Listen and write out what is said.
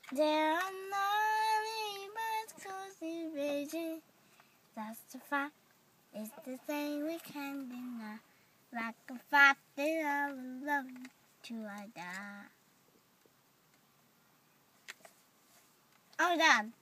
There are no but cozy vision. That's the fact. It's the thing we can't deny. Like a fact that I will love you till I die. I'm done.